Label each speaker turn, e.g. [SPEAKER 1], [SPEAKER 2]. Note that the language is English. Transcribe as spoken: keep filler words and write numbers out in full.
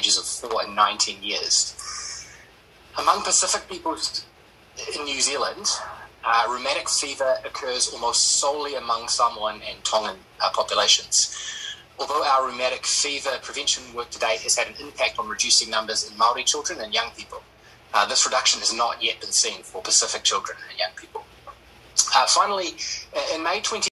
[SPEAKER 1] ages of four and nineteen years. Among Pacific peoples in New Zealand, uh, rheumatic fever occurs almost solely among Samoan and Tongan uh, populations. Although our rheumatic fever prevention work to date has had an impact on reducing numbers in Māori children and young people, uh, this reduction has not yet been seen for Pacific children and young people. Uh, finally, in May twenty